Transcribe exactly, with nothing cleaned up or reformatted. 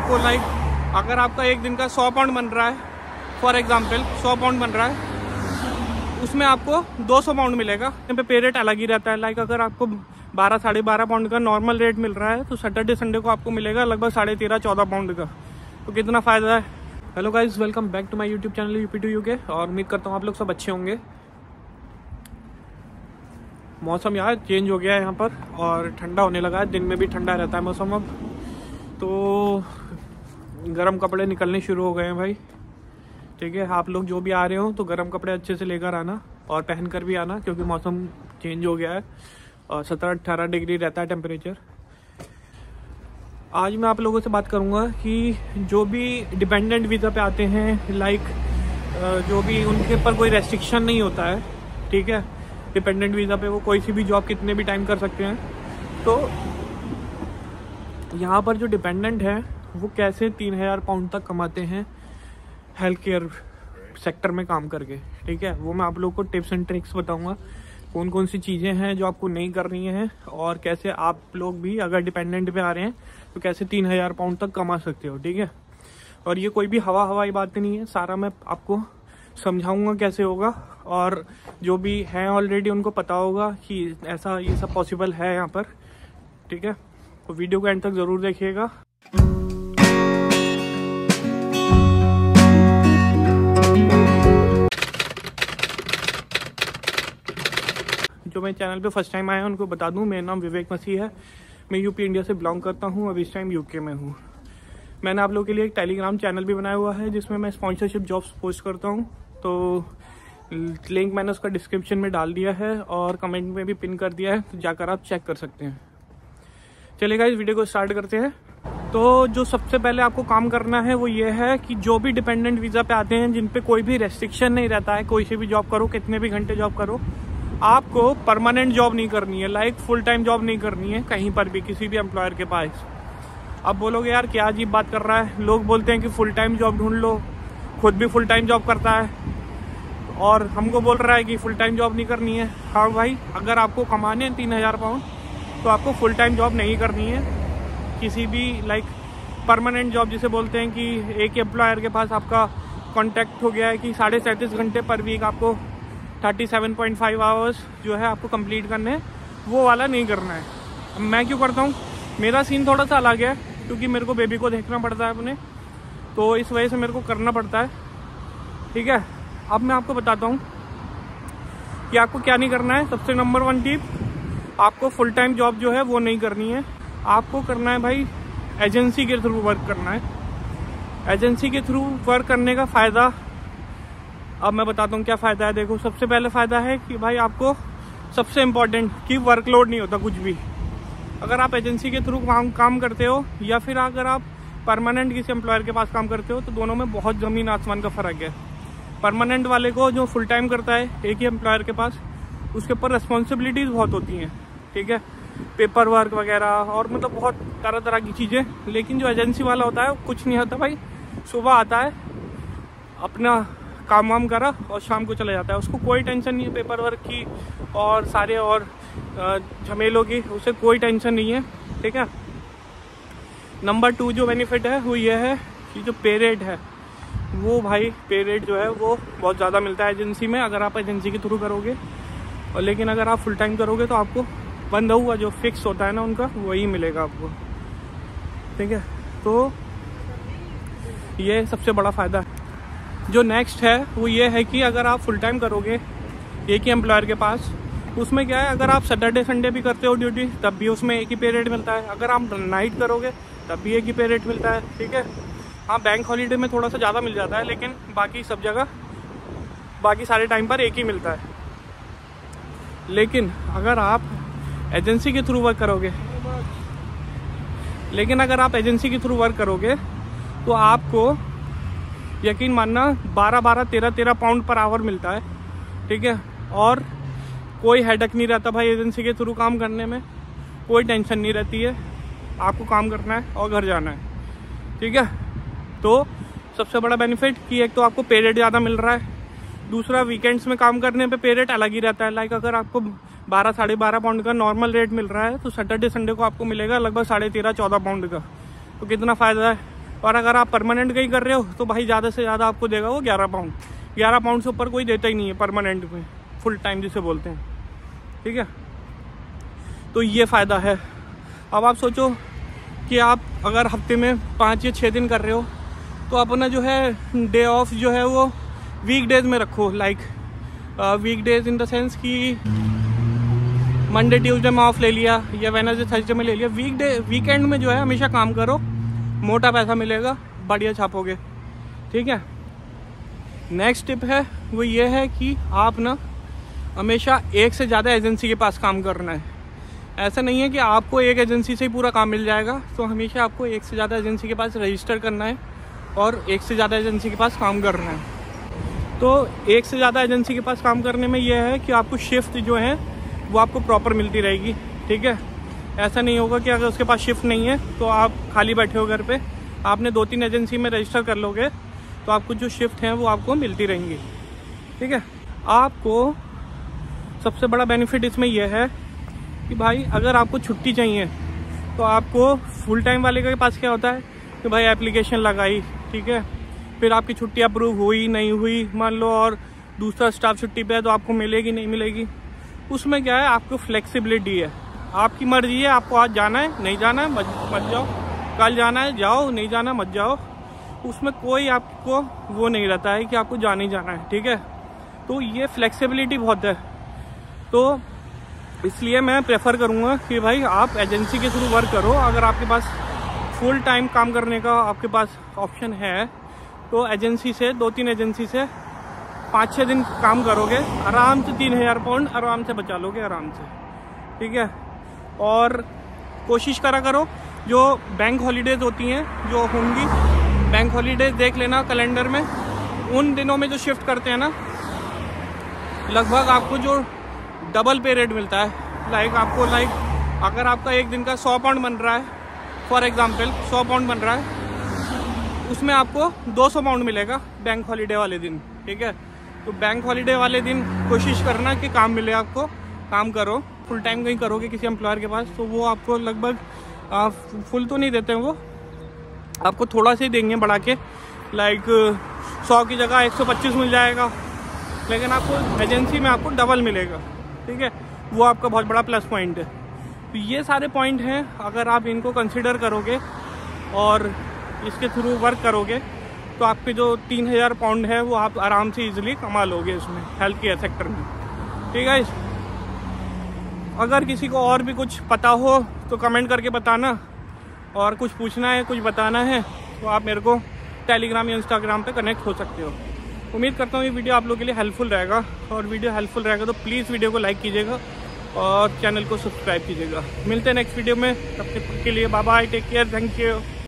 आपको लाइक अगर आपका एक दिन का सौ पाउंड बन रहा है, फॉर एग्जांपल सौ पाउंड बन रहा है, उसमें आपको दो सौ पाउंड मिलेगा। यहाँ पे पे रेट अलग ही रहता है। लाइक अगर आपको बारह साढ़े बारह पाउंड का नॉर्मल रेट मिल रहा है तो सैटरडे संडे को आपको मिलेगा लगभग साढ़े तेरह चौदह पाउंड का। तो कितना फ़ायदा है। Hello guys, welcome back to my YouTube channel UP to UK. और उम्मीद करता हूँ आप लोग सब अच्छे होंगे। मौसम यार चेंज हो गया है यहाँ पर और ठंडा होने लगा है। दिन में भी ठंडा रहता है मौसम अब, तो गर्म कपड़े निकलने शुरू हो गए हैं भाई। ठीक है, आप लोग जो भी आ रहे हो तो गर्म कपड़े अच्छे से लेकर आना और पहन कर भी आना, क्योंकि मौसम चेंज हो गया है और सत्रह अट्ठारह डिग्री रहता है टेम्परेचर। आज मैं आप लोगों से बात करूंगा कि जो भी डिपेंडेंट वीज़ा पे आते हैं, लाइक जो भी उनके ऊपर कोई रेस्ट्रिक्शन नहीं होता है, ठीक है, डिपेंडेंट वीज़ा पे वो कोई सी भी जॉब कितने भी टाइम कर सकते हैं। तो यहाँ पर जो डिपेंडेंट है वो कैसे तीन हज़ार पाउंड तक कमाते हैं हेल्थ केयर सेक्टर में काम करके। ठीक है, वो मैं आप लोगों को टिप्स एंड ट्रिक्स बताऊंगा, कौन कौन सी चीज़ें हैं जो आपको नहीं करनी है और कैसे आप लोग भी अगर डिपेंडेंट पे आ रहे हैं तो कैसे तीन हज़ार पाउंड तक कमा सकते हो। ठीक है, और ये कोई भी हवा हवाई बात नहीं है, सारा मैं आपको समझाऊंगा कैसे होगा। और जो भी हैं ऑलरेडी उनको पता होगा कि ऐसा ये सब पॉसिबल है यहाँ पर। ठीक है, तो वीडियो को एंड तक ज़रूर देखिएगा। जो मेरे चैनल पे फर्स्ट टाइम आए हैं उनको बता दूं, मेरा नाम विवेक मसीह है। मैं यूपी इंडिया से बिलोंग करता हूं, अब इस टाइम यूके में हूं। मैंने आप लोगों के लिए एक टेलीग्राम चैनल भी बनाया हुआ है जिसमें मैं स्पॉन्सरशिप जॉब्स पोस्ट करता हूं। तो लिंक मैंने उसका डिस्क्रिप्शन में डाल दिया है और कमेंट में भी पिन कर दिया है, तो जाकर आप चेक कर सकते हैं। चलिए गाइस, वीडियो को स्टार्ट करते हैं। तो जो सबसे पहले आपको काम करना है वो ये है कि जो भी डिपेंडेंट वीज़ा पे आते हैं, जिन पे कोई भी रेस्ट्रिक्शन नहीं रहता है, कोई सी भी जॉब करो, कितने भी घंटे जॉब करो, आपको परमानेंट जॉब नहीं करनी है, लाइक फुल टाइम जॉब नहीं करनी है कहीं पर भी, किसी भी एम्प्लॉयर के पास। अब बोलोगे यार क्या अजीब बात कर रहा है, लोग बोलते हैं कि फुल टाइम जॉब ढूंढ लो, खुद भी फुल टाइम जॉब करता है और हमको बोल रहा है कि फुल टाइम जॉब नहीं करनी है। हाँ भाई, अगर आपको कमाने हैं तीन हज़ार पाउंड तो आपको फुल टाइम जॉब नहीं करनी है, किसी भी लाइक परमानेंट जॉब जिसे बोलते हैं कि एक एम्प्लॉयर के पास आपका कॉन्टैक्ट हो गया है कि साढ़े सैंतीस घंटे पर वीक आपको सैंतीस पॉइंट पाँच आवर्स जो है आपको कंप्लीट करने हैं, वो वाला नहीं करना है। अब मैं क्यों करता हूँ, मेरा सीन थोड़ा सा अलग है, क्योंकि मेरे को बेबी को देखना पड़ता है अपने, तो इस वजह से मेरे को करना पड़ता है। ठीक है, अब मैं आपको बताता हूँ कि आपको क्या नहीं करना है। सबसे नंबर वन टिप, आपको फुल टाइम जॉब जो है वो नहीं करनी है। आपको करना है भाई एजेंसी के थ्रू वर्क करना है। एजेंसी के थ्रू वर्क करने का फ़ायदा अब मैं बताता हूँ क्या फ़ायदा है। देखो, सबसे पहले फ़ायदा है कि भाई आपको सबसे इम्पोर्टेंट कि वर्कलोड नहीं होता कुछ भी। अगर आप एजेंसी के थ्रू काम काम करते हो या फिर अगर आप परमानेंट किसी एम्प्लॉयर के पास काम करते हो, तो दोनों में बहुत ज़मीन आसमान का फ़र्क है। परमानेंट वाले को जो फुल टाइम करता है एक ही एम्प्लॉयर के पास, उसके ऊपर रिस्पॉन्सिबिलिटीज़ बहुत होती हैं। ठीक है, पेपर वर्क वगैरह और मतलब बहुत तरह तरह की चीज़ें। लेकिन जो एजेंसी वाला होता है कुछ नहीं होता भाई, सुबह आता है, अपना काम वाम करा और शाम को चला जाता है, उसको कोई टेंशन नहीं है पेपर वर्क की और सारे और झमेलों की, उसे कोई टेंशन नहीं है। ठीक है, नंबर टू जो बेनिफिट है वो ये है कि जो पे रेट है वो भाई पे रेट जो है वो बहुत ज़्यादा मिलता है एजेंसी में, अगर आप एजेंसी के थ्रू करोगे। और लेकिन अगर आप फुल टाइम करोगे तो आपको बंदा हुआ जो फिक्स होता है ना उनका, वही मिलेगा आपको। ठीक है, तो ये सबसे बड़ा फ़ायदा है। जो नेक्स्ट है वो ये है कि अगर आप फुल टाइम करोगे एक ही एम्प्लॉयर के पास, उसमें क्या है, अगर आप सैटरडे संडे भी करते हो ड्यूटी तब भी उसमें एक ही पे रेट मिलता है। अगर आप नाइट करोगे तब भी एक ही पे रेट मिलता है। ठीक है, हाँ बैंक हॉलीडे में थोड़ा सा ज़्यादा मिल जाता है, लेकिन बाकी सब जगह बाकी सारे टाइम पर एक ही मिलता है। लेकिन अगर आप एजेंसी के थ्रू वर्क करोगे लेकिन अगर आप एजेंसी के थ्रू वर्क करोगे तो आपको यकीन मानना बारह बारह तेरह तेरह पाउंड पर आवर मिलता है। ठीक है, और कोई हेडक नहीं रहता भाई, एजेंसी के थ्रू काम करने में कोई टेंशन नहीं रहती है, आपको काम करना है और घर जाना है। ठीक है, तो सबसे बड़ा बेनिफिट कि एक तो आपको पे रेट ज़्यादा मिल रहा है, दूसरा वीकेंड्स में काम करने पे पे रेट अलग ही रहता है। लाइक अगर आपको बारह साढ़े बारह पाउंड का नॉर्मल रेट मिल रहा है तो सैटरडे संडे को आपको मिलेगा लगभग साढ़े तेरह चौदह पाउंड का। तो कितना फ़ायदा है। और अगर आप परमानेंट कहीं कर रहे हो तो भाई ज़्यादा से ज़्यादा आपको देगा वो ग्यारह पाउंड। ग्यारह पाउंड से ऊपर कोई देता ही नहीं है परमानेंट में, फुल टाइम जिसे बोलते हैं, ठीक है। तो ये फ़ायदा है। अब आप सोचो कि आप अगर हफ्ते में पाँच या छः दिन कर रहे हो तो अपना जो है डे ऑफ जो है वो वीक डेज में रखो। Like week days in the sense कि मंडे ट्यूसडे में ऑफ ले लिया या वेडनेसडे थर्सडे में ले लिया। वीक डे वीकेंड में जो है हमेशा काम करो, मोटा पैसा मिलेगा, बढ़िया छापोगे, ठीक है। नेक्स्ट टिप है वो ये है कि आप ना हमेशा एक से ज़्यादा एजेंसी के पास काम करना है। ऐसा नहीं है कि आपको एक एजेंसी से ही पूरा काम मिल जाएगा, तो हमेशा आपको एक से ज़्यादा एजेंसी के पास रजिस्टर करना है और एक से ज़्यादा एजेंसी के पास काम करना है। तो एक से ज़्यादा एजेंसी के पास काम करने में यह है कि आपको शिफ्ट जो है वो आपको प्रॉपर मिलती रहेगी, ठीक है। ऐसा नहीं होगा कि अगर उसके पास शिफ्ट नहीं है तो आप खाली बैठे हो घर पे, आपने दो तीन एजेंसी में रजिस्टर कर लोगे तो आपको जो शिफ्ट हैं वो आपको मिलती रहेंगी, ठीक है। आपको सबसे बड़ा बेनिफिट इसमें यह है कि भाई अगर आपको छुट्टी चाहिए तो आपको फुल टाइम वाले के पास क्या होता है कि भाई एप्लीकेशन लगाई, ठीक है, फिर आपकी छुट्टी अप्रूव हुई नहीं हुई मान लो, और दूसरा स्टाफ छुट्टी पे है तो आपको मिलेगी नहीं मिलेगी। उसमें क्या है, आपको फ्लेक्सिबिलिटी है, आपकी मर्जी है, आपको आज जाना है नहीं जाना है मत मत जाओ, कल जाना है जाओ, नहीं जाना मत जाओ। उसमें कोई आपको वो नहीं रहता है कि आपको जाना ही जाना है, ठीक है। तो ये फ्लेक्सिबिलिटी बहुत है। तो इसलिए मैं प्रेफर करूँगा कि भाई आप एजेंसी के थ्रू वर्क करो। अगर आपके पास फुल टाइम काम करने का आपके पास ऑप्शन है तो एजेंसी से, दो तीन एजेंसी से पाँच छः दिन काम करोगे, आराम से तीन हज़ार पाउंड आराम से बचा लोगे, आराम से, ठीक है। और कोशिश करा करो जो बैंक हॉलीडेज होती हैं जो होंगी, बैंक हॉलीडेज देख लेना कैलेंडर में, उन दिनों में जो शिफ्ट करते हैं ना, लगभग आपको जो डबल पे रेट मिलता है। लाइक आपको लाइक अगर आपका एक दिन का सौ पाउंड बन रहा है, फॉर एग्जांपल सौ पाउंड बन रहा है, उसमें आपको दो सौ पाउंड मिलेगा बैंक हॉलीडे वाले दिन, ठीक है। तो बैंक हॉलीडे वाले दिन कोशिश करना कि काम मिले आपको, काम करो। फुल टाइम कहीं करोगे किसी एम्प्लॉयर के पास तो वो आपको लगभग आ, फुल तो नहीं देते हैं, वो आपको थोड़ा सा ही देंगे बढ़ा के, लाइक सौ की जगह एक सौ पच्चीस मिल जाएगा, लेकिन आपको एजेंसी में आपको डबल मिलेगा, ठीक है। वो आपका बहुत बड़ा प्लस पॉइंट है। तो ये सारे पॉइंट हैं, अगर आप इनको कंसिडर करोगे और इसके थ्रू वर्क करोगे तो आपके जो तीन हज़ार पाउंड है वो आप आराम से इजीली कमा लोगे इसमें, हेल्थ केयर सेक्टर में, ठीक है। अगर किसी को और भी कुछ पता हो तो कमेंट करके बताना, और कुछ पूछना है कुछ बताना है तो आप मेरे को टेलीग्राम या इंस्टाग्राम पे कनेक्ट हो सकते हो। उम्मीद करता हूँ ये वीडियो आप लोगों के लिए हेल्पफुल रहेगा, और वीडियो हेल्पफुल रहेगा तो प्लीज़ वीडियो को लाइक कीजिएगा और चैनल को सब्सक्राइब कीजिएगा। मिलते हैं नेक्स्ट वीडियो में, तब तक के लिए bye bye, take care, thank you.